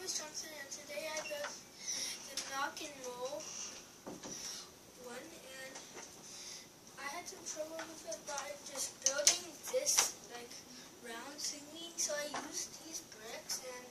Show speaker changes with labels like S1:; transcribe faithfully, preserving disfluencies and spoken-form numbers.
S1: is Johnson, and today I built the knock and roll one, and I had some trouble with it by just building this like round thingy. So I used these bricks, and